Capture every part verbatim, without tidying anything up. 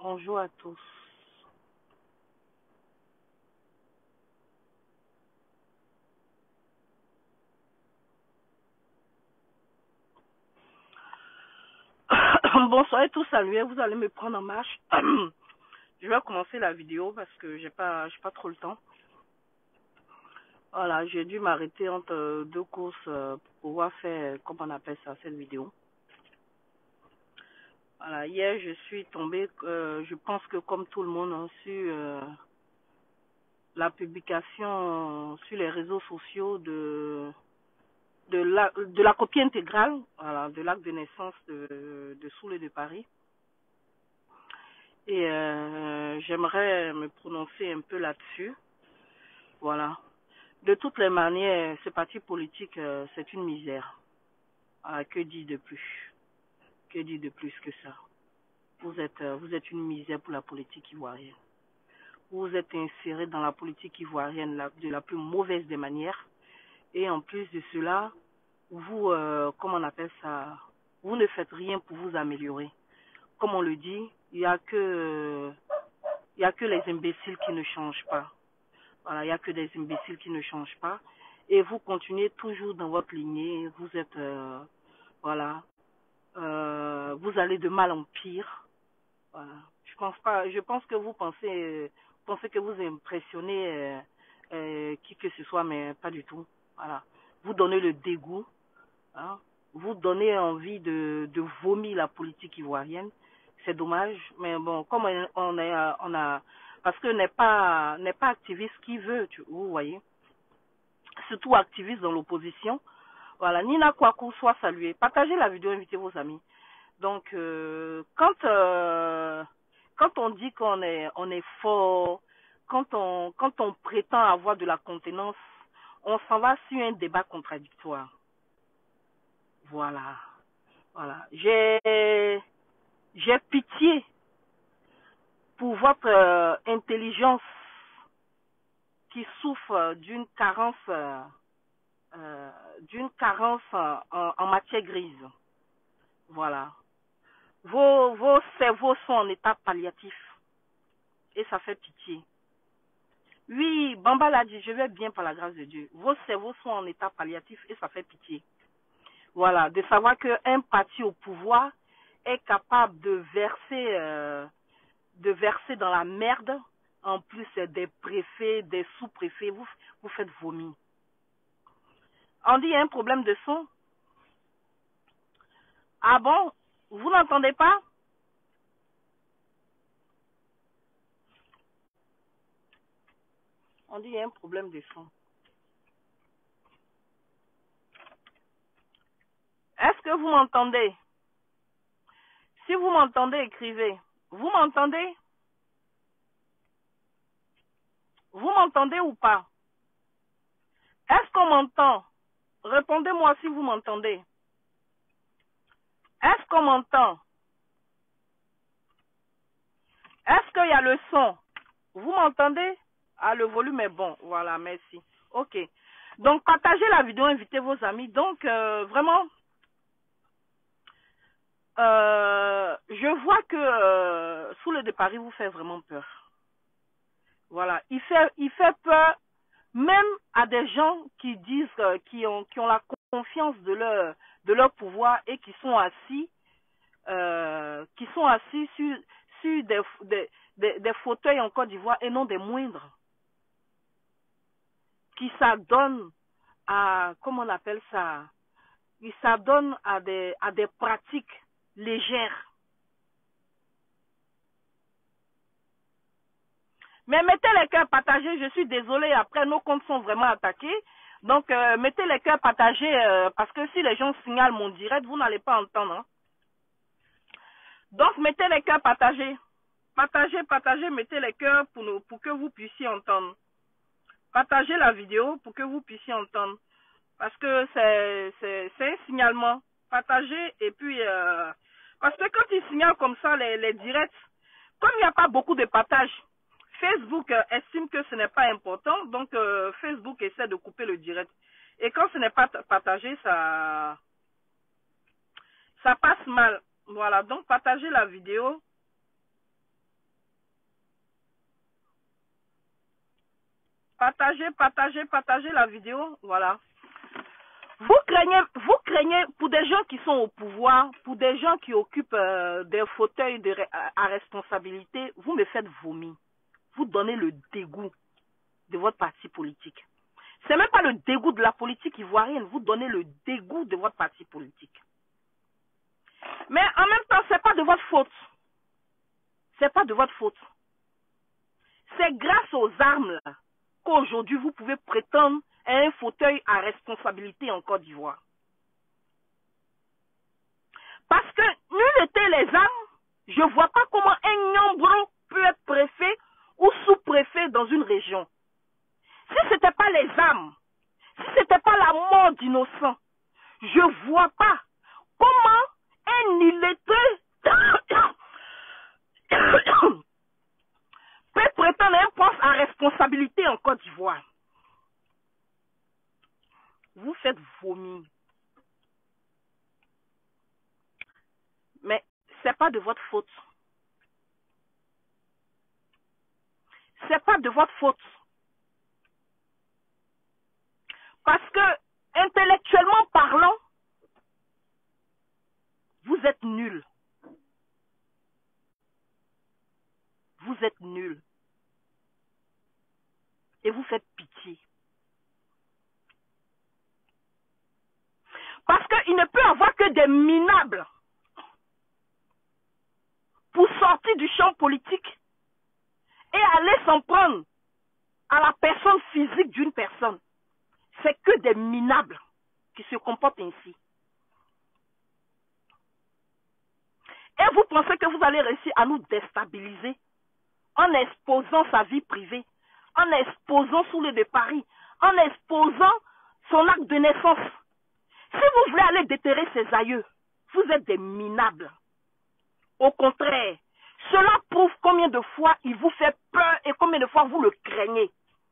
Bonjour à tous. Bon, soyez tous salués. Vous allez me prendre en marche. Je vais commencer la vidéo parce que j'ai pas, j'ai pas trop le temps. Voilà, j'ai dû m'arrêter entre deux courses pour pouvoir faire, comment on appelle ça, cette vidéo. Voilà, hier je suis tombée, euh, je pense que comme tout le monde, hein, sur euh, la publication sur les réseaux sociaux de de la de la copie intégrale, voilà, de l'acte de naissance de de Soule de Paris. Et euh, j'aimerais me prononcer un peu là-dessus. Voilà. De toutes les manières, ce parti politique, euh, c'est une misère. Ah, que dire de plus? Que dire de plus que ça? Vous êtes, euh, vous êtes une misère pour la politique ivoirienne. Vous êtes inséré dans la politique ivoirienne la, de la plus mauvaise des manières. Et en plus de cela, vous, euh, comment on appelle ça? Vous ne faites rien pour vous améliorer. Comme on le dit, il n'y a que, euh, il y a que les imbéciles qui ne changent pas. Voilà, il n'y a que des imbéciles qui ne changent pas. Et vous continuez toujours dans votre lignée. Vous êtes, euh, voilà, euh, vous allez de mal en pire. Voilà. Je pense pas. Je pense que vous pensez, euh, pensez que vous impressionnez euh, euh, qui que ce soit, mais pas du tout. Voilà. Vous donnez le dégoût. Hein. Vous donnez envie de, de vomir la politique ivoirienne. C'est dommage, mais bon, comme on est, on a, parce que n'est pas, n'est pas activiste qui veut, tu, vous voyez, surtout activiste dans l'opposition. Voilà, Nina Kouakou soit salué. Partagez la vidéo, invitez vos amis. Donc, euh, quand, euh, quand on dit qu'on est, on est fort, quand on, quand on prétend avoir de la contenance, on s'en va sur un débat contradictoire. Voilà, voilà. J'ai, j'ai pitié pour votre euh, intelligence qui souffre d'une carence, euh, euh, d'une carence en, en matière grise. Voilà. Vos, vos cerveaux sont en état palliatif et ça fait pitié. Oui, Bamba l'a dit, je vais bien par la grâce de Dieu. Vos cerveaux sont en état palliatif et ça fait pitié. Voilà, de savoir qu'un parti au pouvoir est capable de verser, euh, de verser dans la merde, en plus des préfets, des sous-préfets, vous, vous faites vomir. On dit il y a un problème de son. Ah bon? Vous n'entendez pas? On dit il y a un problème de son. Est-ce que vous m'entendez? Si vous m'entendez, écrivez. Vous m'entendez? Vous m'entendez ou pas? Est-ce qu'on m'entend? Répondez-moi si vous m'entendez. Est-ce qu'on m'entend? Est-ce qu'il y a le son? Vous m'entendez? Ah, le volume est bon. Voilà, merci. Ok. Donc, partagez la vidéo, invitez vos amis. Donc, euh, vraiment, euh, je vois que euh, Soule de Paris vous fait vraiment peur. Voilà. Il fait, il fait peur même à des gens qui disent, euh, qui ont, qui ont la confiance de leur, de leur pouvoir et qui sont assis, euh, qui sont assis sur, sur des, des, des, des fauteuils en Côte d'Ivoire et non des moindres, qui s'adonnent à, comment on appelle ça, ils s'adonnent à des, à des pratiques légères. Mais mettez les cœurs partagés, je suis désolée, après nos comptes sont vraiment attaqués. Donc, euh, mettez les cœurs partagés, euh, parce que si les gens signalent mon direct, vous n'allez pas entendre. Hein. Donc, mettez les cœurs partagés. Partagez, partagez, mettez les cœurs pour, nous, pour que vous puissiez entendre. Partagez la vidéo pour que vous puissiez entendre. Parce que c'est un signalement. Partagez et puis... Euh, parce que quand ils signalent comme ça les, les directs, comme il n'y a pas beaucoup de partage, Facebook euh, estime que ce n'est pas important, donc euh, Facebook essaie de couper le direct. Et quand ce n'est pas partagé, ça, ça passe mal. Voilà, donc partagez la vidéo. Partagez, partagez, partagez la vidéo. Voilà. Vous craignez, vous craignez, pour des gens qui sont au pouvoir, pour des gens qui occupent euh, des fauteuils de, à, à responsabilité, vous me faites vomir. Vous donnez le dégoût de votre parti politique. C'est même pas le dégoût de la politique ivoirienne, vous donnez le dégoût de votre parti politique. Mais en même temps, c'est pas de votre faute. C'est pas de votre faute. C'est grâce aux armes là qu'aujourd'hui vous pouvez prétendre à un fauteuil à responsabilité en Côte d'Ivoire. Parce que nul n'était les armes, je ne vois pas comment un Nyambro peut être préfet ou sous-préfet dans une région. Si ce n'était pas les armes, si ce n'était pas la mort d'innocents, je ne vois pas comment un illettré peut prétendre un poste à responsabilité en Côte d'Ivoire. Vous faites vomir. Mais ce n'est pas de votre faute. Ce n'est pas de votre faute. Parce que, intellectuellement parlant, vous êtes nuls. Vous êtes nuls. Et vous faites pitié. Parce qu'il ne peut y avoir que des minables pour sortir du champ politique et aller s'en prendre à la personne physique d'une personne. C'est que des minables qui se comportent ainsi. Et vous pensez que vous allez réussir à nous déstabiliser en exposant sa vie privée, en exposant sous les de Paris, en exposant son acte de naissance. Si vous voulez aller déterrer ses aïeux, vous êtes des minables. Au contraire, cela prouve combien de fois il vous fait peur et combien de fois vous le craignez.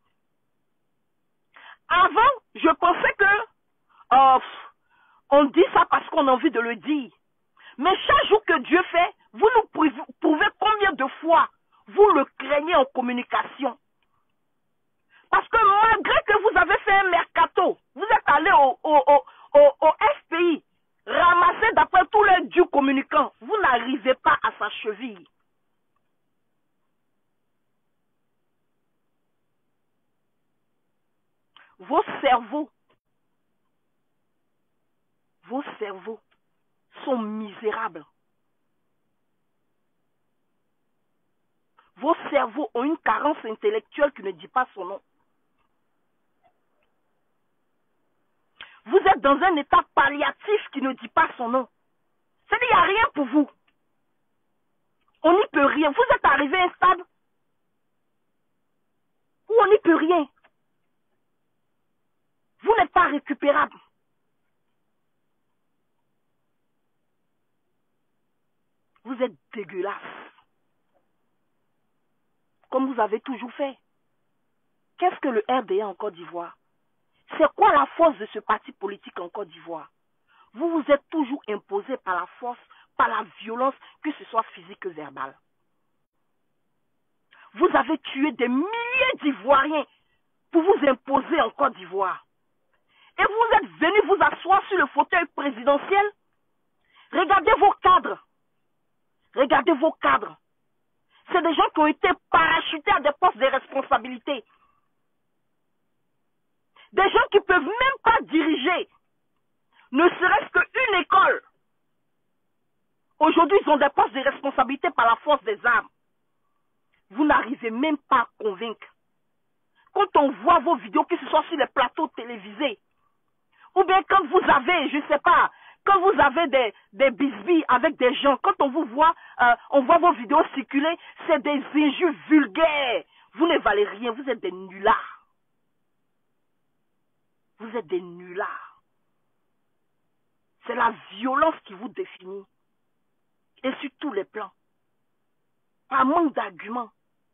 Avant, je pensais que oh, on dit ça parce qu'on a envie de le dire. Mais chaque jour que Dieu fait, vous nous prouvez combien de fois vous le craignez en communication. Parce que malgré que vous avez fait un mercato, vous êtes allé au, au, au, au, au F P I, ramasser d'après tous les dieux communicants, vous n'arrivez pas à sa cheville. Vos cerveaux, vos cerveaux sont misérables. Vos cerveaux ont une carence intellectuelle qui ne dit pas son nom. Vous êtes dans un état palliatif qui ne dit pas son nom. C'est-à-dire qu'il n'y a rien pour vous. On n'y peut rien. Vous êtes arrivé à un stade où on n'y peut rien. Vous n'êtes pas récupérable. Vous êtes dégueulasse. Comme vous avez toujours fait. Qu'est-ce que le R D A en Côte d'Ivoire? C'est quoi la force de ce parti politique en Côte d'Ivoire? Vous vous êtes toujours imposé par la force, par la violence, que ce soit physique ou verbale. Vous avez tué des milliers d'Ivoiriens pour vous imposer en Côte d'Ivoire. Et vous êtes venu vous asseoir sur le fauteuil présidentiel. Regardez vos cadres. Regardez vos cadres. C'est des gens qui ont été parachutés à des postes de responsabilité. Des gens qui ne peuvent même pas diriger, ne serait-ce qu'une école. Aujourd'hui, ils ont des postes de responsabilité par la force des armes. Vous n'arrivez même pas à convaincre. Quand on voit vos vidéos, que ce soit sur les plateaux télévisés, ou bien quand vous avez, je ne sais pas, quand vous avez des, des bisbilles avec des gens, quand on vous voit, euh, on voit vos vidéos circuler, c'est des injures vulgaires. Vous ne valez rien, vous êtes des nullards. Vous êtes des nullards. C'est la violence qui vous définit. Et sur tous les plans. Par manque d'arguments.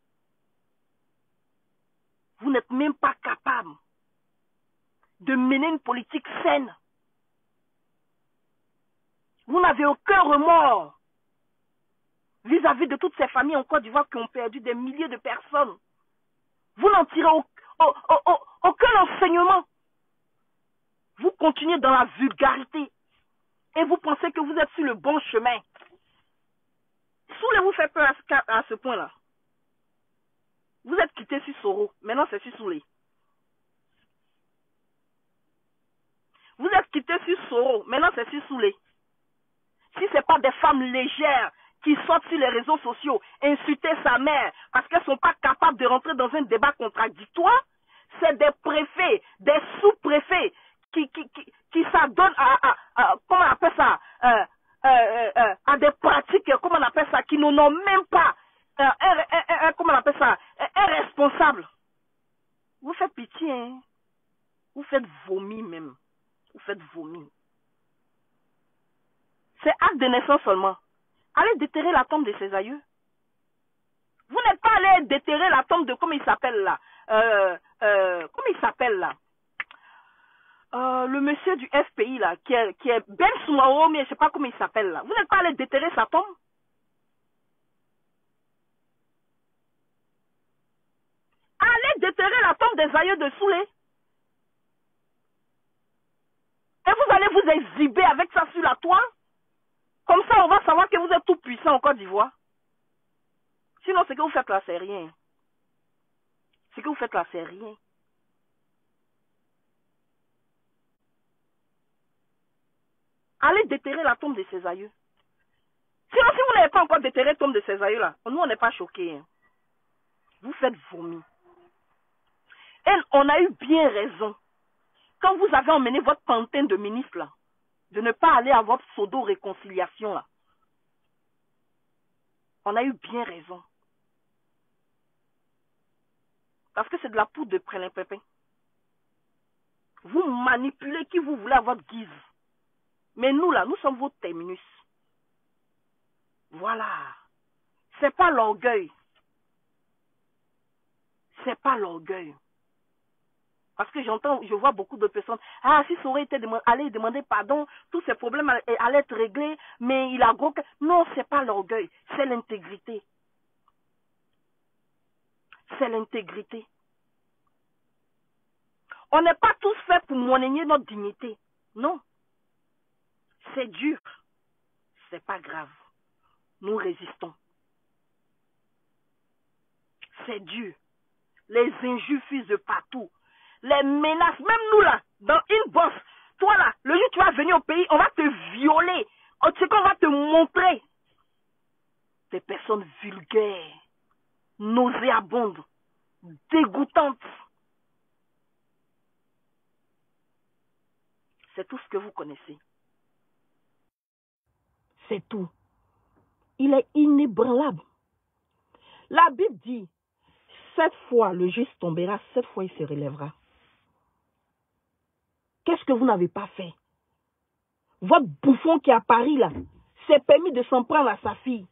Vous n'êtes même pas capable de mener une politique saine. Vous n'avez aucun remords vis-à-vis de toutes ces familles en Côte d'Ivoire qui ont perdu des milliers de personnes. Vous n'en tirez au, au, au, aucun enseignement. Vous continuez dans la vulgarité et vous pensez que vous êtes sur le bon chemin. Soulé vous fait peur à ce, à ce point-là. Vous êtes quitté sur Soro, maintenant c'est sur Soulé. Vous êtes quitté sur Soro, maintenant c'est sur Soulé. Si ce n'est pas des femmes légères qui sortent sur les réseaux sociaux, insulter sa mère parce qu'elles ne sont pas capables de rentrer dans un débat contradictoire, c'est des préfets, des sous-préfets qui, qui, qui, qui s'adonnent à, à, à, comment on appelle ça, euh, euh, euh, à des pratiques, comment on appelle ça, qui n'ont même pas, euh, un, un, un, comment on appelle ça, un responsable. Vous faites pitié, hein? Vous faites vomir même. Vous faites vomir. C'est acte de naissance seulement. Allez déterrer la tombe de ses aïeux. Vous n'êtes pas allé déterrer la tombe de, comment il s'appelle là, euh, euh, comment il s'appelle là, euh, le monsieur du F P I là, qui est, qui est Ben Soumao, mais je ne sais pas comment il s'appelle là. Vous n'êtes pas allé déterrer sa tombe? Allez déterrer la tombe des aïeux de Soulé. Et vous allez vous exhiber avec ça sur la toile. Comme ça, on va savoir que vous êtes tout puissant en Côte d'Ivoire. Sinon, ce que vous faites là, c'est rien. Ce que vous faites là, c'est rien. Allez déterrer la tombe de ses aïeux. Sinon, si vous n'avez pas encore déterré la tombe de ses aïeux là, nous, on n'est pas choqués. Hein. Vous faites vomir. Et on a eu bien raison. Quand vous avez emmené votre pantin de ministre là, de ne pas aller à votre pseudo-réconciliation là. On a eu bien raison. Parce que c'est de la poudre de prélin-pépin. Vous manipulez qui vous voulez à votre guise. Mais nous là, nous sommes vos terminus. Voilà. C'est pas l'orgueil. C'est pas l'orgueil. Parce que j'entends, je vois beaucoup de personnes. Ah, si ça aurait été demandé, allez demander pardon, tous ces problèmes allaient être réglés, mais il a gros. Non, c'est pas l'orgueil, c'est l'intégrité. C'est l'intégrité. On n'est pas tous faits pour monnayer notre dignité. Non. C'est dur. C'est pas grave. Nous résistons. C'est dur. Les injures fusent de partout. Les menaces, même nous là, dans une bosse, toi là, le jour où tu vas venir au pays, on va te violer. Tu sais qu'on va te montrer. Des personnes vulgaires, nauséabondes, dégoûtantes. C'est tout ce que vous connaissez. C'est tout. Il est inébranlable. La Bible dit, sept fois le juste tombera, sept fois il se relèvera. Qu'est-ce que vous n'avez pas fait? Votre bouffon qui est à Paris là, s'est permis de s'en prendre à sa fille.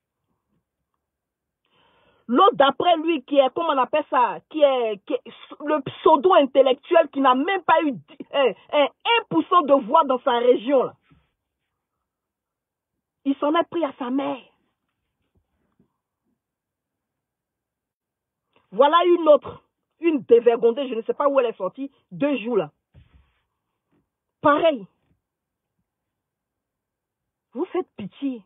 L'autre d'après lui qui est, comment on appelle ça, qui est, qui est le pseudo-intellectuel qui n'a même pas eu un, un, un pour cent de voix dans sa région là. Il s'en est pris à sa mère. Voilà une autre, une dévergondée, je ne sais pas où elle est sortie, deux jours là. Pareil. Vous faites pitié.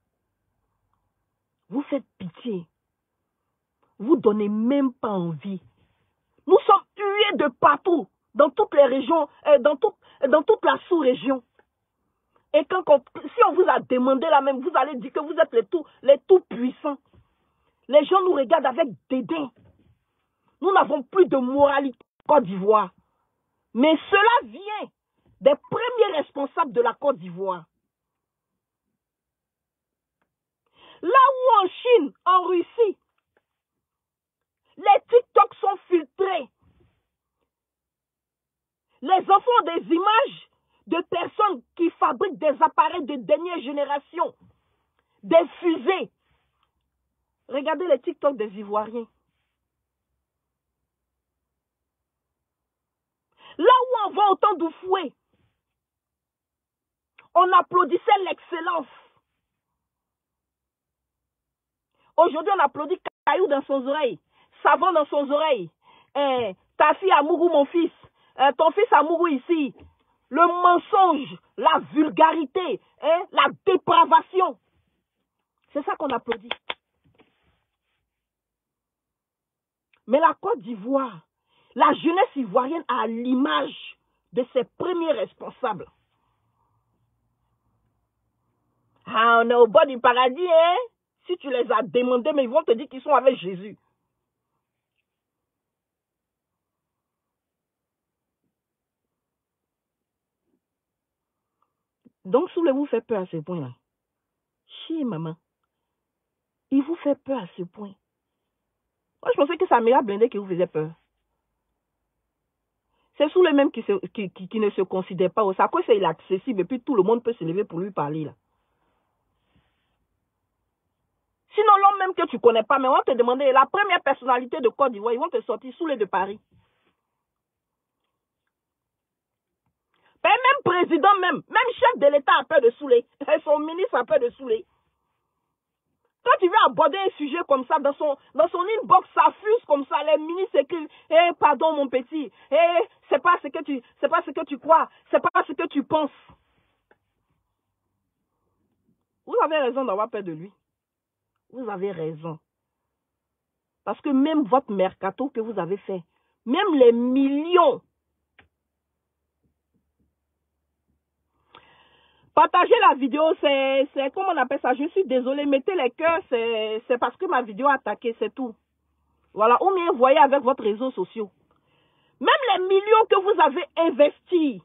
Vous faites pitié. Vous donnez même pas envie. Nous sommes hués de partout, dans toutes les régions, euh, dans, tout, dans toute la sous-région. Et quand on, si on vous a demandé la même, vous allez dire que vous êtes les tout, les tout puissants. Les gens nous regardent avec dédain. Nous n'avons plus de moralité en Côte d'Ivoire. Mais cela vient des premiers responsables de la Côte d'Ivoire. Là où en Chine, en Russie, les TikTok sont filtrés. Les enfants ont des images de personnes qui fabriquent des appareils de dernière génération, des fusées. Regardez les TikTok des Ivoiriens. Là où on voit autant de fouets, on applaudissait l'excellence. Aujourd'hui, on applaudit caillou dans son oreille, savon dans son oreille, eh, ta fille a mouru, mon fils, eh, ton fils a mouru ici. Le mensonge, la vulgarité, hein, la dépravation. C'est ça qu'on applaudit. Mais la Côte d'Ivoire, la jeunesse ivoirienne a l'image de ses premiers responsables. Ah, on est au bord du paradis, hein? Si tu les as demandés, mais ils vont te dire qu'ils sont avec Jésus. Donc, Soulé vous fait peur à ce point-là. Chi, maman. Il vous fait peur à ce point. Moi, je pensais que ça m'a blindé qui vous faisait peur. C'est Soulé même qui, se, qui, qui, qui ne se considère pas. Ça quoi c'est inaccessible et puis tout le monde peut se lever pour lui parler là. Sinon, l'homme même que tu ne connais pas, mais on va te demander la première personnalité de Côte d'Ivoire, ils vont te sortir Soulé de Paris. Mais même président, même, même chef de l'État a peur de Soulé. Son ministre a peur de Soulé. Quand tu veux aborder un sujet comme ça, dans son, dans son inbox, ça fuse comme ça, les ministres écrivent, eh, hey, pardon mon petit, eh, hey, c'est pas ce que tu, c'est pas ce que tu crois, c'est pas ce que tu penses. Vous avez raison d'avoir peur de lui. Vous avez raison. Parce que même votre mercato que vous avez fait, même les millions, partagez la vidéo, c'est, c'est, comment on appelle ça, je suis désolée, mettez les cœurs, c'est, c'est parce que ma vidéo a attaqué, c'est tout. Voilà, ou bien voyez avec votre réseau social. Même les millions que vous avez investis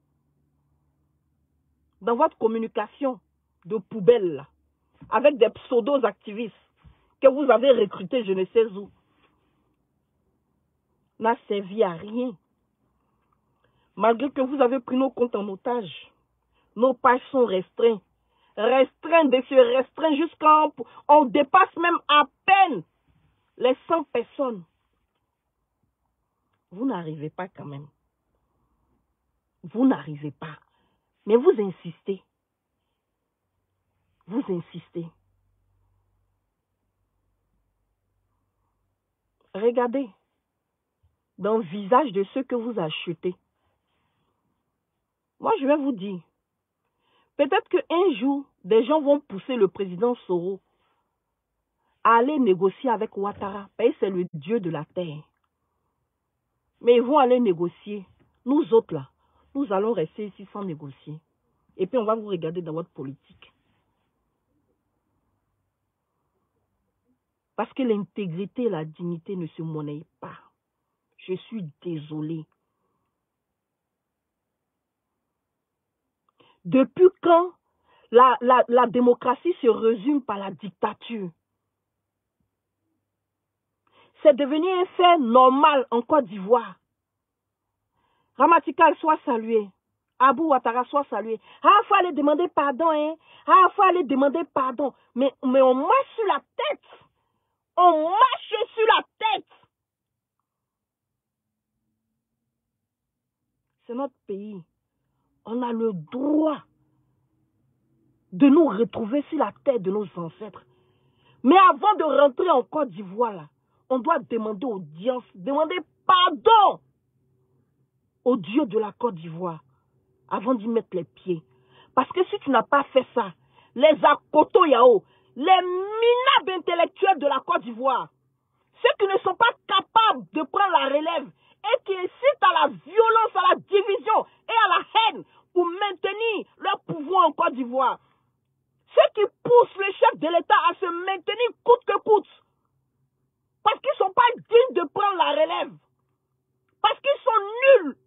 dans votre communication de poubelle, là, avec des pseudo-activistes que vous avez recrutés je ne sais où, n'a servi à rien. Malgré que vous avez pris nos comptes en otage, nos pages sont restreintes. Restreintes de se restreindre jusqu'à... On dépasse même à peine les cent personnes. Vous n'arrivez pas quand même. Vous n'arrivez pas. Mais vous insistez. Vous insistez. Regardez dans le visage de ceux que vous achetez. Moi, je vais vous dire, peut-être qu'un jour, des gens vont pousser le président Soro à aller négocier avec Ouattara, parce que c'est le dieu de la terre. Mais ils vont aller négocier. Nous autres, là, nous allons rester ici sans négocier. Et puis, on va vous regarder dans votre politique. Parce que l'intégrité et la dignité ne se monnaient pas. Je suis désolée. Depuis quand la, la, la démocratie se résume par la dictature? C'est devenu un fait normal en Côte d'Ivoire. Ramatikal soit salué. Abou Ouattara soit salué. Ah, il faut aller demander pardon, hein. Ah, il faut aller demander pardon. Mais, mais on marche sur la tête. On marche sur la tête. C'est notre pays. On a le droit de nous retrouver sur la tête de nos ancêtres. Mais avant de rentrer en Côte d'Ivoire, là, on doit demander audience, demander pardon au Dieu de la Côte d'Ivoire avant d'y mettre les pieds. Parce que si tu n'as pas fait ça, les Akoto Yao, les minables intellectuels de la Côte d'Ivoire, ceux qui ne sont pas capables de prendre la relève et qui incitent à la violence, à la division et à la haine pour maintenir leur pouvoir en Côte d'Ivoire, ceux qui poussent le chef de l'État à se maintenir coûte que coûte, parce qu'ils ne sont pas dignes de prendre la relève, parce qu'ils sont nuls.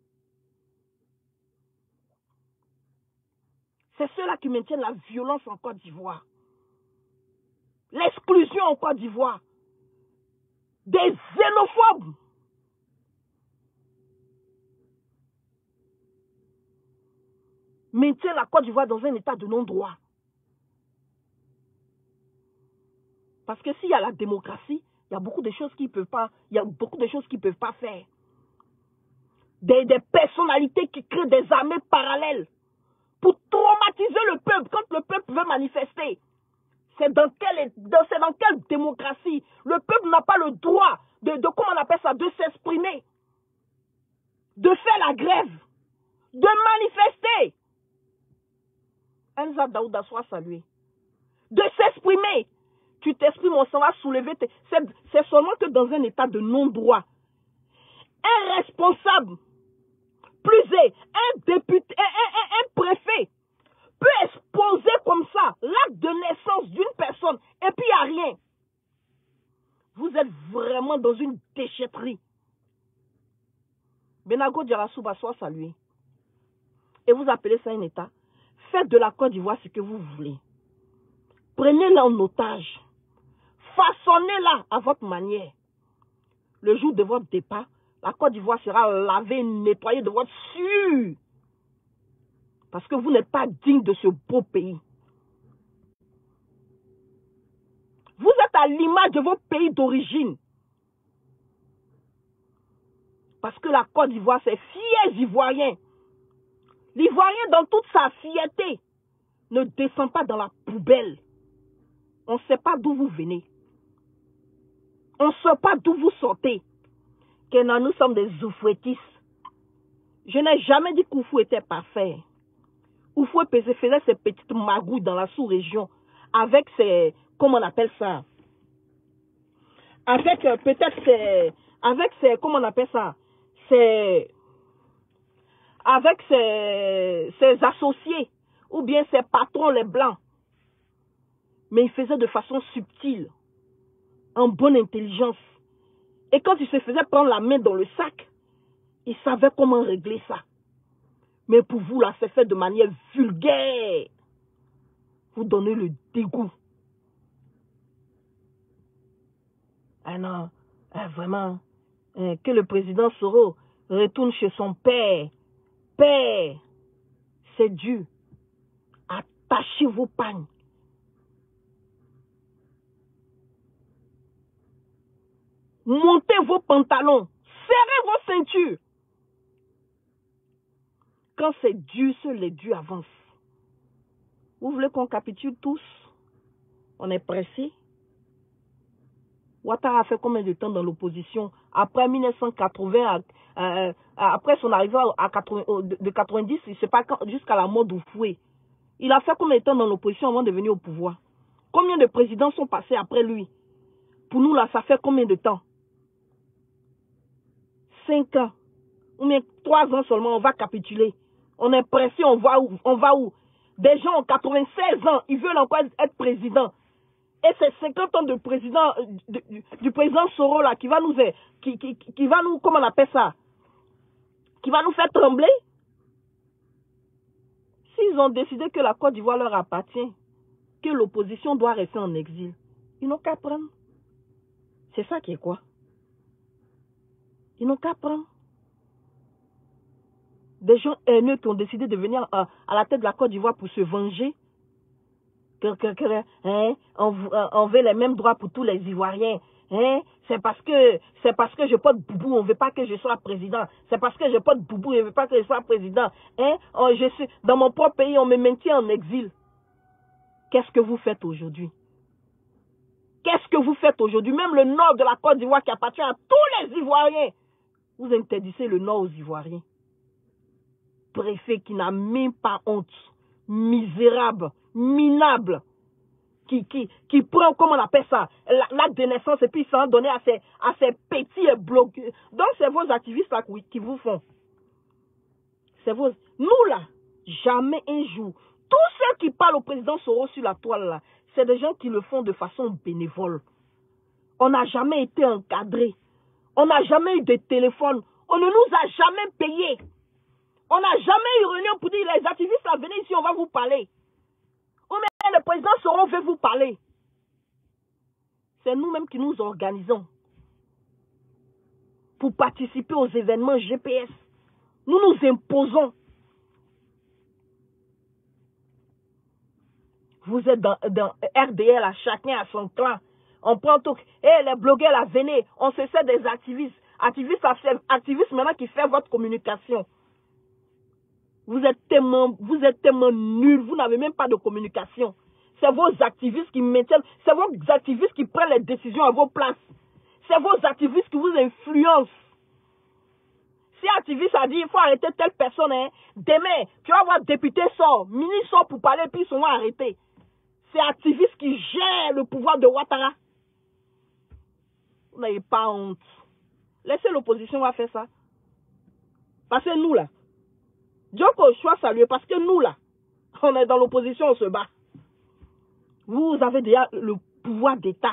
C'est ceux-là qui maintiennent la violence en Côte d'Ivoire, l'exclusion en Côte d'Ivoire, des xénophobes. Maintiennent la Côte d'Ivoire dans un état de non-droit. Parce que s'il y a la démocratie, il y a beaucoup de choses qu'ils peuvent pas, il y a beaucoup de choses qu'ils peuvent pas faire. Des, des personnalités qui créent des armées parallèles pour traumatiser le peuple quand le peuple veut manifester. C'est dans quelle, dans, c'est dans quelle démocratie? Le peuple n'a pas le droit de, de comment on appelle ça, de s'exprimer, de faire la grève, de manifester. Enza Daouda soit salué. De s'exprimer. Tu t'exprimes, on s'en va soulever. C'est seulement que dans un état de non-droit, un responsable, plus est, un député, un, un, un, un préfet peut exposer comme ça l'acte de naissance d'une personne et puis il n'y a rien. Vous êtes vraiment dans une déchetterie. Benago Djarasouba soit salué. Et vous appelez ça un état. Faites de la Côte d'Ivoire ce que vous voulez. Prenez-la en otage. Façonnez-la à votre manière. Le jour de votre départ, la Côte d'Ivoire sera lavée, nettoyée de votre sueur. Parce que vous n'êtes pas digne de ce beau pays. Vous êtes à l'image de votre pays d'origine. Parce que la Côte d'Ivoire, c'est fiers Ivoiriens. L'Ivoirien, dans toute sa fierté, ne descend pas dans la poubelle. On ne sait pas d'où vous venez. On ne sait pas d'où vous sortez. Que non, nous sommes des oufouettistes. Je n'ai jamais dit qu'Oufou était parfait. Oufou faisait ses petites magouilles dans la sous-région avec ses, comment on appelle ça? Avec euh, peut-être ses, avec ses, comment on appelle ça? Ses, avec ses, ses associés ou bien ses patrons les blancs. Mais il faisait de façon subtile, en bonne intelligence. Et quand il se faisait prendre la main dans le sac, il savait comment régler ça. Mais pour vous, là, c'est fait de manière vulgaire. Vous donnez le dégoût. Ah non, ah vraiment, euh, que le président Soro retourne chez son père. Père, c'est Dieu. Attachez vos pagnes. Montez vos pantalons. Serrez vos ceintures. Quand c'est Dieu, seuls les dieux avancent. Vous voulez qu'on capitule tous? On est pressé. Ouattara a fait combien de temps dans l'opposition? Après mille neuf cent quatre-vingts, euh, après son arrivée à quatre-vingts, de quatre-vingt-dix, je ne sais pas, jusqu'à la mort d'Oufoué. Il a fait combien de temps dans l'opposition avant de venir au pouvoir? Combien de présidents sont passés après lui? Pour nous, là, ça fait combien de temps? Cinq ans. Ou bien trois ans seulement, on va capituler. On est pressé, on va où? On va où? Des gens ont quatre-vingt-seize ans, ils veulent encore être président. Et c'est cinquante ans de président, de, du, du président Soro là, qui va nous, qui, qui, qui va nous, comment on appelle ça? Qui va nous faire trembler? S'ils ont décidé que la Côte d'Ivoire leur appartient, que l'opposition doit rester en exil, ils n'ont qu'à prendre. C'est ça qui est quoi? Ils n'ont qu'à prendre. Des gens haineux qui ont décidé de venir à, à la tête de la Côte d'Ivoire pour se venger. Que, que, que, hein, on, on veut les mêmes droits pour tous les Ivoiriens. Hein? C'est parce que c'est parce que je porte boubou, on ne veut pas que je sois président. C'est parce que je porte boubou, on ne veut pas que je sois président. Hein? On, je suis, dans mon propre pays, on me maintient en exil. Qu'est-ce que vous faites aujourd'hui? Qu'est-ce que vous faites aujourd'hui? Même le nord de la Côte d'Ivoire qui appartient à tous les Ivoiriens. Vous interdisez le nord aux Ivoiriens. Préfet qui n'a même pas honte. Misérable. Minable, qui, qui, qui prend, comment on appelle ça, l'acte de naissance et puis s'en donner à ces, à ces petits blogueurs. Donc c'est vos activistes là qui vous font. C'est vos. Nous là, jamais un jour. Tous ceux qui parlent au président Soro sur la toile là, c'est des gens qui le font de façon bénévole. On n'a jamais été encadré. On n'a jamais eu de téléphone. On ne nous a jamais payé. On n'a jamais eu réunion pour dire les activistes là, venez ici, on va vous parler. Ou même le président Soro veut vous parler. C'est nous-mêmes qui nous organisons pour participer aux événements G P S. Nous nous imposons. Vous êtes dans, dans R D L, à chacun à son clan. On prend tout. Eh, hey, les blogueurs là, venez. On se sert des activistes. Activistes, activistes maintenant qui fait votre communication. Vous êtes tellement, vous êtes tellement nuls, vous n'avez même pas de communication. C'est vos activistes qui maintiennent, c'est vos activistes qui prennent les décisions à vos places. C'est vos activistes qui vous influencent. Si activiste a dit il faut arrêter telle personne, hein, demain, tu vas voir député sort, ministre sort pour parler, puis ils sont arrêtés. C'est activiste qui gère le pouvoir de Ouattara. Vous n'avez pas honte. Laissez l'opposition va faire ça. Parce que nous, là, Dieu qu'on soit salué, parce que nous, là, on est dans l'opposition, on se bat. Vous avez déjà le pouvoir d'État.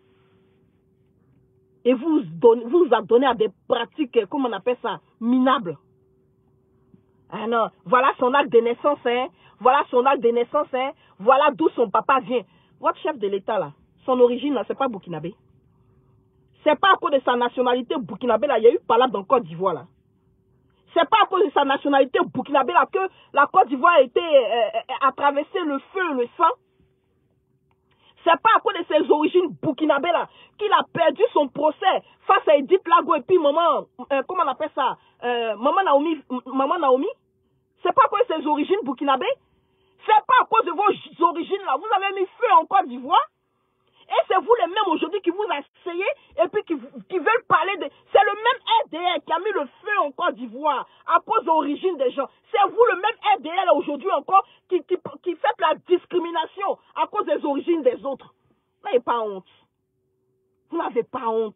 Et vous donnez, vous a donné à des pratiques, comment on appelle ça, minables. Ah non, voilà son acte de naissance, hein. Voilà son acte de naissance, hein. Voilà d'où son papa vient. Votre chef de l'État, là, son origine, là, c'est pas burkinabé. C'est pas à cause de sa nationalité burkinabé, là, il y a eu palabre dans Côte d'Ivoire, là. C'est pas à cause de sa nationalité burkinabé, là, que la Côte d'Ivoire a été, euh, a traversé le feu et le sang. C'est pas à cause de ses origines burkinabé là qu'il a perdu son procès face à Edith Lago et puis maman, euh, comment on appelle ça, euh, maman Naomi, maman Naomi. C'est pas à cause de ses origines burkinabé. C'est pas à cause de vos origines là. Vous avez mis feu en Côte d'Ivoire. Et c'est vous les mêmes aujourd'hui qui vous asseyez et puis qui, qui veulent parler de... C'est le même R D R qui a mis le feu en Côte d'Ivoire à cause de l'origine des gens. C'est vous le même R D R aujourd'hui encore qui, qui, qui fait la discrimination à cause des origines des autres. Vous n'avez pas honte. Vous n'avez pas honte.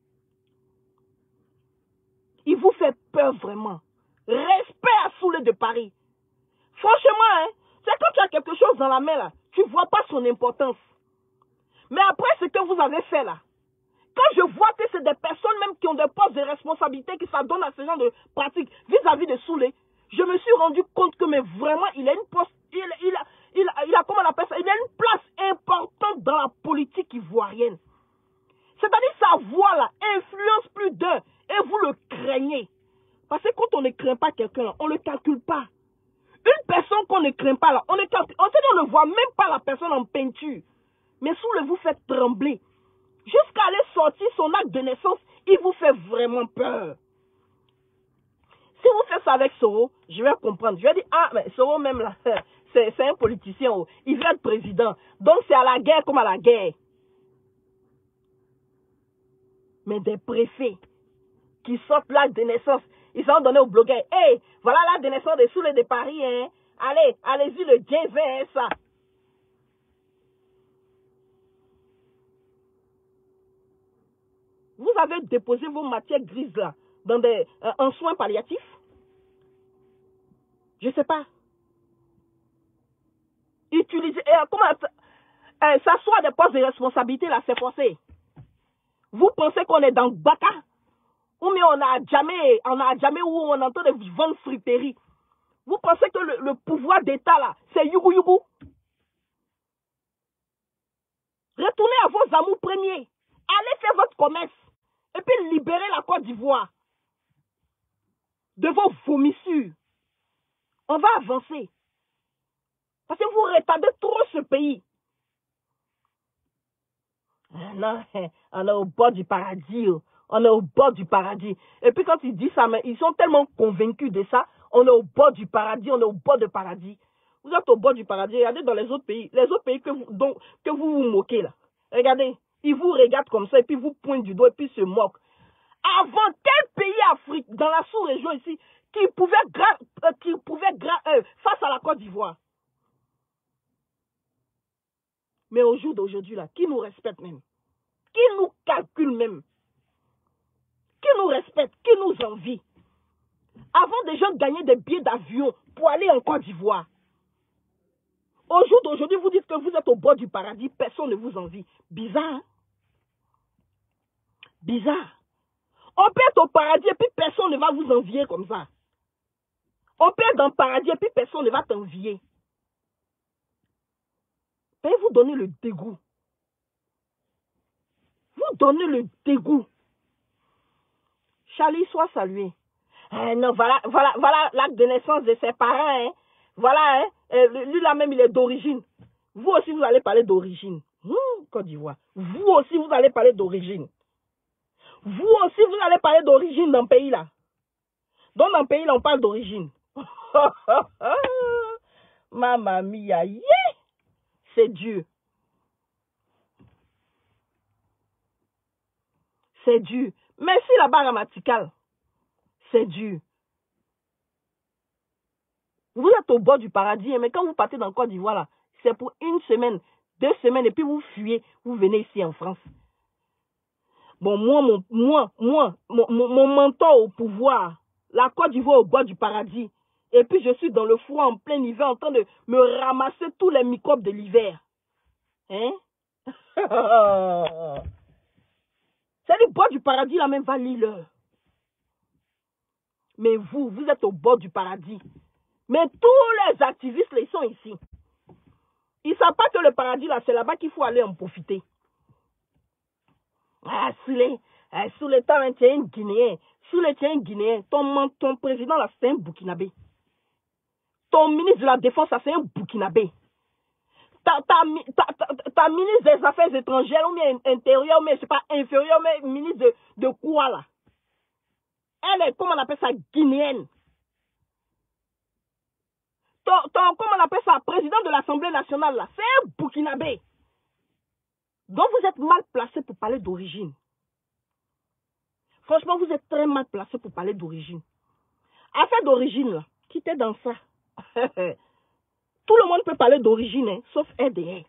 Il vous fait peur vraiment. Respect à Soulé de Paris. Franchement, hein, c'est quand tu as quelque chose dans la main là, tu ne vois pas son importance. Mais après ce que vous avez fait là, quand je vois que c'est des personnes même qui ont des postes de responsabilité qui s'adonnent à ce genre de pratiques vis-à-vis de Soulé, je me suis rendu compte que mais vraiment il a une poste, il, il, a, il, a, il a comment on appelle ça, il a une place importante dans la politique ivoirienne. C'est-à-dire sa voix là influence plus d'un et vous le craignez. Parce que quand on ne craint pas quelqu'un, on ne le calcule pas. Une personne qu'on ne craint pas là, on ne calcule, on ne voit même pas la personne en peinture. Mais Soulé vous fait trembler. Jusqu'à aller sortir son acte de naissance, il vous fait vraiment peur. Si vous faites ça avec Soro, je vais comprendre. Je vais dire, ah, mais Soro même là, c'est un politicien, oh. Il veut être président. Donc c'est à la guerre comme à la guerre. Mais des préfets qui sortent l'acte de naissance, ils ont donné aux blogueurs, hé, hey, voilà l'acte de naissance de Soulé de Paris, hein. Allez, allez-y, le J V, hein, ça. Vous avez déposé vos matières grises là dans des euh, en soins palliatifs? Je ne sais pas. Utiliser euh, comment euh, s'asseoir des postes de responsabilité là, c'est forcé. Vous pensez qu'on est dans Baka? Ou mais on n'a jamais, on n'a jamais où on entend des ventes friteries. Vous pensez que le, le pouvoir d'État là, c'est yougou yougou? Retournez à vos amours premiers. Allez faire votre commerce. Et puis libérez la Côte d'Ivoire de vos vomissures. On va avancer. Parce que vous retardez trop ce pays. Ah non, on est au bord du paradis. On est au bord du paradis. Et puis quand ils disent ça, mais ils sont tellement convaincus de ça. On est au bord du paradis, on est au bord du paradis. Vous êtes au bord du paradis. Regardez dans les autres pays. Les autres pays que vous, dont, que vous vous moquez là. Regardez. Ils vous regardent comme ça et puis vous pointent du doigt et puis se moquent. Avant, quel pays Afrique, dans la sous-région ici, qui pouvait, gra euh, qui pouvait gra euh, face à la Côte d'Ivoire? Mais au jour d'aujourd'hui, là, qui nous respecte même? Qui nous calcule même? Qui nous respecte? Qui nous envie? Avant des gens gagnaient des billets d'avion pour aller en Côte d'Ivoire. Au jour d'aujourd'hui, vous dites que vous êtes au bord du paradis, personne ne vous envie. Bizarre, hein? Bizarre. On peut être au paradis et puis personne ne va vous envier comme ça. On peut être dans le paradis et puis personne ne va t'envier. Mais vous donnez le dégoût. Vous donnez le dégoût. Charlie, soit salué. Eh non, voilà, voilà, voilà l'acte de naissance de ses parents. Hein. Voilà, hein. Euh, lui là même, il est d'origine. Vous aussi, vous allez parler d'origine. Hum, Côte d'Ivoire. Vous aussi, vous allez parler d'origine. Vous aussi, vous allez parler d'origine dans le pays là. Donc dans le pays là, on parle d'origine. Mamma mia, yeah! C'est Dieu. C'est dur. Merci la barre grammaticale. C'est dur. Vous êtes au bord du paradis, mais quand vous partez dans Côte d'Ivoire, là, c'est pour une semaine, deux semaines, et puis vous fuyez, vous venez ici en France. Bon, moi, mon, moi, moi, mon, mon, mon mentor au pouvoir, la Côte d'Ivoire au bord du paradis, et puis je suis dans le froid en plein hiver en train de me ramasser tous les microbes de l'hiver. Hein? C'est le bord du paradis, la même valeur. Mais vous, vous êtes au bord du paradis. Mais tous les activistes, ils sont ici. Ils ne savent pas que le paradis, là, c'est là-bas qu'il faut aller en profiter. Ah, sous les, ah, sous les temps, tu es un Guinéen. Sous les tu es un Guinéen. Ton, ton président, là, c'est un Burkinabé. Ton ministre de la Défense, là, c'est un Burkinabé. Ta, ta, ta, ta, ta ministre des Affaires étrangères, ou bien intérieure, ou bien, je sais pas, inférieure, mais ministre de, de quoi, là? Elle est, comment on appelle ça, guinéenne. Ton, ton, comment on appelle ça, président de l'Assemblée nationale, là, c'est un Burkinabé. Donc vous êtes mal placé pour parler d'origine. Franchement, vous êtes très mal placé pour parler d'origine. Affaire d'origine, là, quittez dans ça. Tout le monde peut parler d'origine, hein, sauf R D R.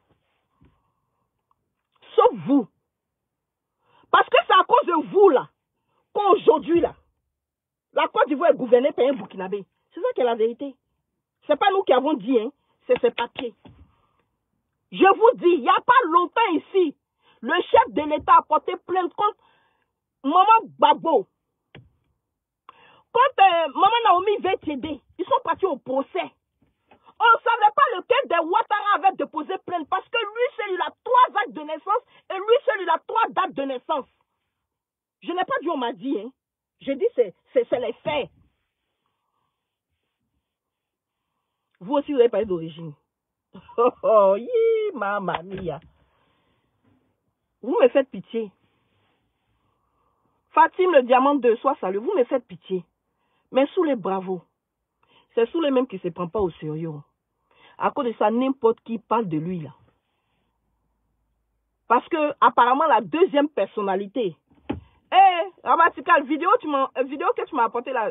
Sauf vous. Parce que c'est à cause de vous, là, qu'aujourd'hui, là, la Côte d'Ivoire est gouvernée par un Burkinabé. C'est ça qui est la vérité. C'est pas nous qui avons dit, hein, c'est ces papiers. Je vous dis, il n'y a pas longtemps ici, le chef de l'État a porté plainte contre Maman Gbagbo. Quand euh, Maman Naomi V T D, ils sont partis au procès. On ne savait pas lequel des Ouattara avait déposé plainte parce que lui seul il a trois actes de naissance et lui seul il a trois dates de naissance. Je n'ai pas dit on m'a dit, hein. J'ai dit c'est les faits. Vous aussi vous avez parlé d'origine. Oh oh, yi, mamma mia. Vous me faites pitié. Fatim le diamant de soi, salut, vous me faites pitié. Mais sous les bravos, c'est sous les mêmes qui ne se prennent pas au sérieux. À cause de ça, n'importe qui parle de lui, là. Parce que, apparemment, la deuxième personnalité. Eh, hey, Ramatikal, vidéo, tu m'as, vidéo que tu m'as apporté là.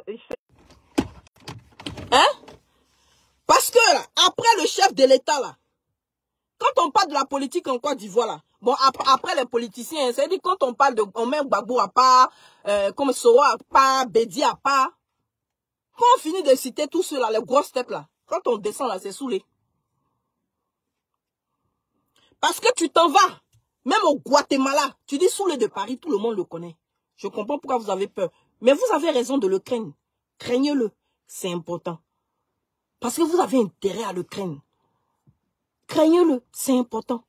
Hein? Parce que, là, après le chef de l'État, là, quand on parle de la politique en Côte d'Ivoire, là, bon, après, après les politiciens, c'est-à-dire quand on parle de, on met Gbagbo à part, euh, comme Sora à part, Bédi à part, quand on finit de citer tous ceux-là, les grosses têtes là, quand on descend là, c'est saoulé. Parce que tu t'en vas, même au Guatemala, tu dis saoulé de Paris, tout le monde le connaît. Je comprends pourquoi vous avez peur. Mais vous avez raison de le craindre. Craignez-le, c'est important. Parce que vous avez intérêt à le craindre. Craignez-le, c'est important.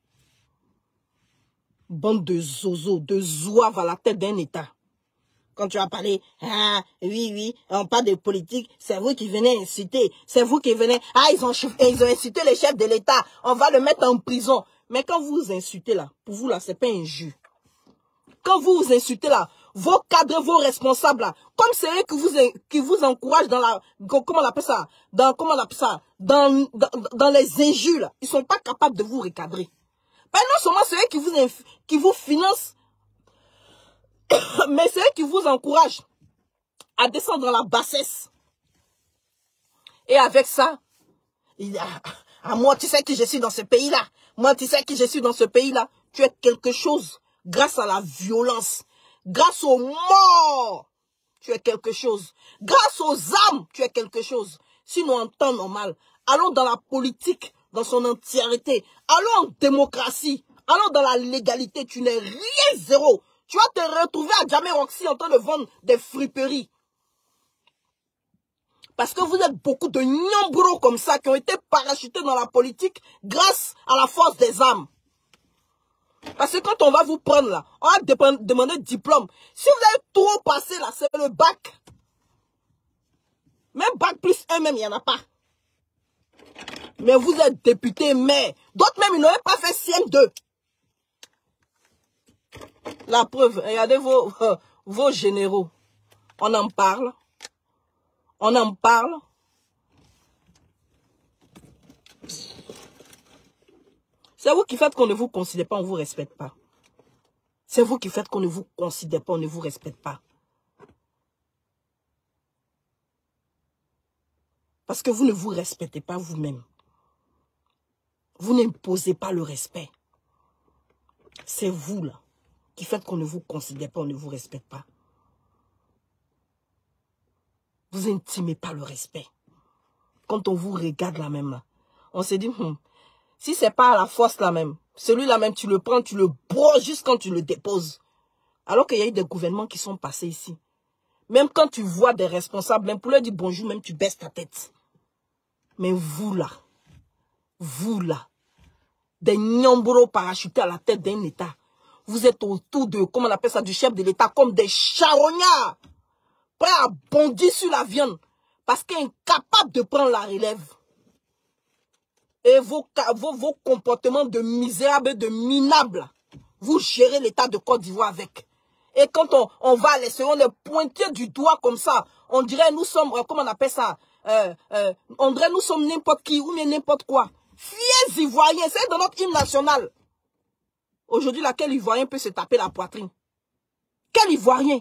Bande de zozos, de zouaves à la tête d'un État. Quand tu as parlé, ah, oui, oui, on parle de politique, c'est vous qui venez inciter, c'est vous qui venez, ah, ils ont, ils ont incité les chefs de l'État, on va le mettre en prison. Mais quand vous vous insultez là, pour vous là, c'est pas injure. Quand vous vous insultez là, vos cadres, vos responsables là, comme c'est eux qui vous, qui vous encouragent dans la, comment on appelle ça, dans, comment on appelle ça, dans, dans, dans les injures là, ils sont pas capables de vous recadrer. Ben non seulement c'est eux qui vous, qui vous financent, mais c'est eux qui vous encouragent à descendre dans la bassesse. Et avec ça, il a, à moi, tu sais que je suis dans ce pays-là. Moi, tu sais que je suis dans ce pays-là. Tu es quelque chose grâce à la violence, grâce aux morts. Tu es quelque chose. Grâce aux âmes, tu es quelque chose. Sinon, en temps normal, allons dans la politique dans son entièreté. Allons en démocratie. Allons dans la légalité. Tu n'es rien, zéro. Tu vas te retrouver à Djamé Roxy en train de vendre des friperies. Parce que vous êtes beaucoup de nombres comme ça qui ont été parachutés dans la politique grâce à la force des âmes. Parce que quand on va vous prendre là, on va demander diplôme. Si vous avez trop passé là, c'est le bac. Même bac plus un même, il n'y en a pas. Mais vous êtes député, maire. D'autres même, ils n'auraient pas fait C M deux. La preuve, regardez vos, euh, vos généraux. On en parle. On en parle. C'est vous qui faites qu'on ne vous considère pas, on ne vous respecte pas. C'est vous qui faites qu'on ne vous considère pas, on ne vous respecte pas. Parce que vous ne vous respectez pas vous-même. Vous n'imposez pas le respect. C'est vous, là, qui faites qu'on ne vous considère pas, on ne vous respecte pas. Vous n'intimez pas le respect. Quand on vous regarde là même, là, on se dit, hmm, si c'est pas à la force là même, celui-là même, tu le prends, tu le broches juste quand tu le déposes. Alors qu'il y a eu des gouvernements qui sont passés ici. Même quand tu vois des responsables, même pour leur dire bonjour, même tu baisses ta tête. Mais vous là, vous là, des nyambros parachutés à la tête d'un État, vous êtes autour de, comment on appelle ça, du chef de l'État, comme des charognards, prêts à bondir sur la viande, parce qu'incapable de prendre la relève. Et vos, vos, vos comportements de misérables, de minables, vous gérez l'État de Côte d'Ivoire avec. Et quand on, on va à l'extérieur, on est pointé du doigt comme ça, on dirait nous sommes, comment on appelle ça, euh, euh, on dirait nous sommes n'importe qui ou bien n'importe quoi. Fiers Ivoiriens, c'est dans notre hymne national. Aujourd'hui, là, quel Ivoirien peut se taper la poitrine? Quel Ivoirien?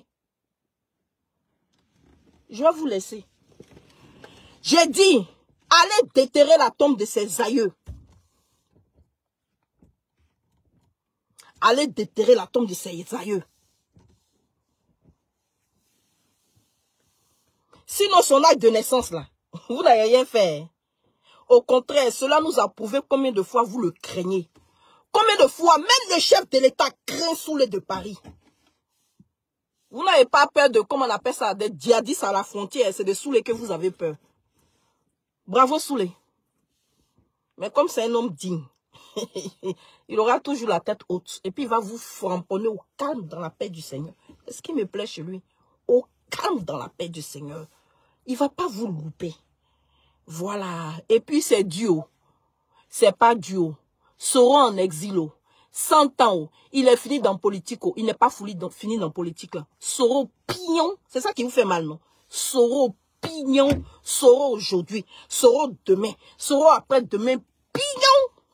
Je vais vous laisser. J'ai dit, allez déterrer la tombe de ses aïeux. Allez déterrer la tombe de ses aïeux. Sinon, son acte de naissance, là, vous n'avez rien fait. Au contraire, cela nous a prouvé combien de fois vous le craignez. Combien de fois, même le chef de l'État craint Soulé de Paris. Vous n'avez pas peur de, comment on appelle ça, des djihadistes à la frontière. C'est de Soulé que vous avez peur. Bravo Soulé. Mais comme c'est un homme digne, il aura toujours la tête haute. Et puis il va vous framponner au calme dans la paix du Seigneur. C'est ce qui me plaît chez lui. Au calme dans la paix du Seigneur. Il ne va pas vous louper. Voilà. Et puis c'est Dieu. C'est pas Dieu. Soro en exil. cent ans. Il est fini dans politique. Il n'est pas fini dans, fini dans politique. Là. Soro pignon. C'est ça qui vous fait mal, non? Soro pignon. Soro aujourd'hui. Soro demain. Soro après-demain. Pignon.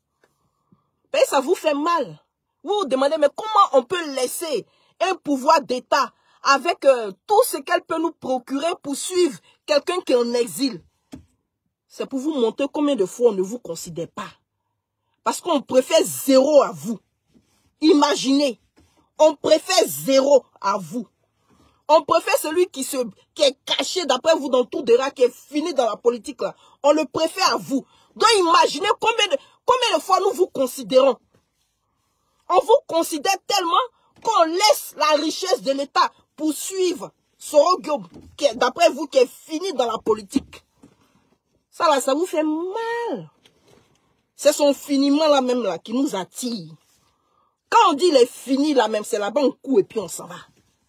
Mais ça vous fait mal. Vous vous demandez, mais comment on peut laisser un pouvoir d'État avec euh, tout ce qu'elle peut nous procurer pour suivre quelqu'un qui est en exil? C'est pour vous montrer combien de fois on ne vous considère pas. Parce qu'on préfère zéro à vous. Imaginez. On préfère zéro à vous. On préfère celui qui, se, qui est caché d'après vous dans tout dérat, qui est fini dans la politique là. On le préfère à vous. Donc imaginez combien de, combien de fois nous vous considérons. On vous considère tellement qu'on laisse la richesse de l'État poursuivre Soro Diop, d'après vous, qui est fini dans la politique. Ça là, ça vous fait mal. C'est son finiment là même là qui nous attire. Quand on dit les finis là même, c'est là-bas on court et puis on s'en va.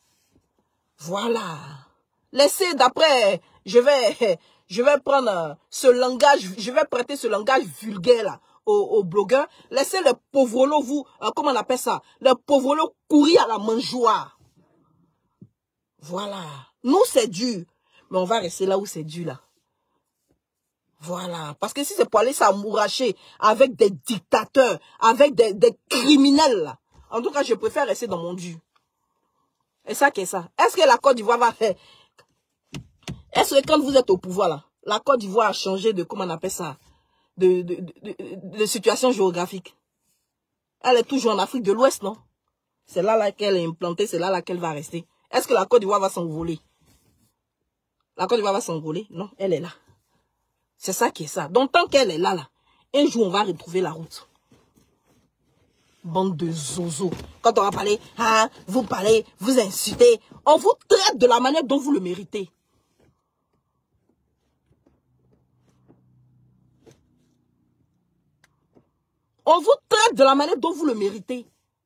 Voilà. Laissez d'après, je vais, je vais prendre ce langage, je vais prêter ce langage vulgaire là aux, aux blogueurs. Laissez les pauvres lots, vous, euh, comment on appelle ça? Les pauvres lots courir à la mangeoire. Voilà. Nous c'est dur, mais on va rester là où c'est dur là. Voilà. Parce que si c'est pour aller s'amouracher avec des dictateurs, avec des, des criminels, là, en tout cas, je préfère rester dans mon dur. Et ça, qu'est-ce ça? Est-ce que la Côte d'Ivoire va faire... Est-ce que quand vous êtes au pouvoir, là, la Côte d'Ivoire a changé de, comment on appelle ça, de, de, de, de, de situation géographique? Elle est toujours en Afrique de l'Ouest, non? C'est là, là qu'elle est implantée, c'est là, là qu'elle va rester. Est-ce que la Côte d'Ivoire va s'envoler? La Côte d'Ivoire va s'envoler? Non, elle est là. C'est ça qui est ça. Donc, tant qu'elle est là, là, un jour, on va retrouver la route. Bande de zozo. Quand on va parler, hein, vous parlez, vous insultez, on vous traite de la manière dont vous le méritez. On vous traite de la manière dont vous le méritez.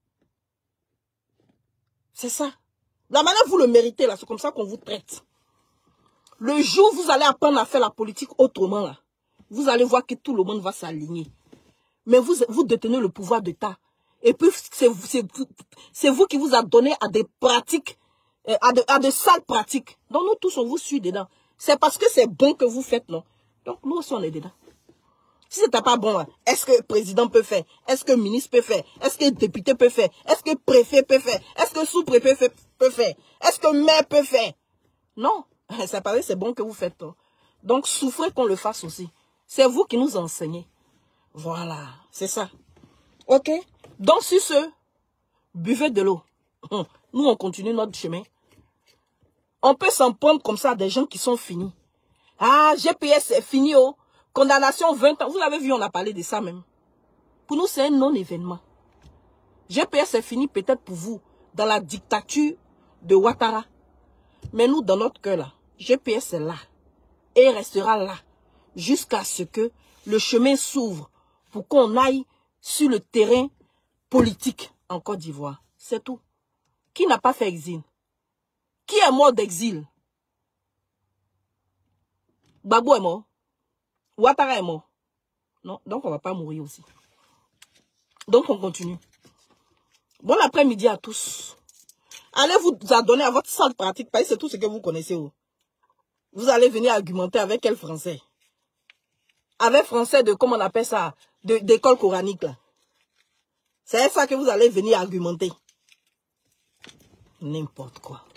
C'est ça. La manière dont vous le méritez, là, c'est comme ça qu'on vous traite. Le jour où vous allez apprendre à faire la politique autrement, là, vous allez voir que tout le monde va s'aligner. Mais vous, vous détenez le pouvoir d'État. Et puis, c'est vous qui vous a donné à des pratiques, à de, à de sales pratiques. Donc, nous tous, on vous suit dedans. C'est parce que c'est bon que vous faites, non? Donc, nous aussi, on est dedans. Si c'était pas bon, est-ce que le président peut faire? Est-ce que le ministre peut faire? Est-ce que le député peut faire? Est-ce que le préfet peut faire? Est-ce que le sous-préfet peut faire? Est-ce que le maire peut faire? Non, ça paraît c'est bon que vous faites. Donc souffrez qu'on le fasse aussi. C'est vous qui nous enseignez. Voilà, c'est ça. Ok? Donc sur ce, buvez de l'eau. Nous on continue notre chemin. On peut s'en prendre comme ça à des gens qui sont finis. Ah, G P S c'est fini, oh. Condamnation vingt ans. Vous l'avez vu, on a parlé de ça même. Pour nous, c'est un non-événement. G P S c'est fini peut-être pour vous, dans la dictature de Ouattara. Mais nous, dans notre cœur là, G P S est là. Et restera là. Jusqu'à ce que le chemin s'ouvre pour qu'on aille sur le terrain politique en Côte d'Ivoire. C'est tout. Qui n'a pas fait exil? Qui est mort d'exil? Gbagbo est mort. Ouattara est mort. Non, donc on ne va pas mourir aussi. Donc on continue. Bon après-midi à tous. Allez vous adonner à votre salle pratique, parce que c'est tout ce que vous connaissez. Vous allez venir argumenter avec quel français? Avec français de, comment on appelle ça, d'école coranique là. C'est ça que vous allez venir argumenter. N'importe quoi.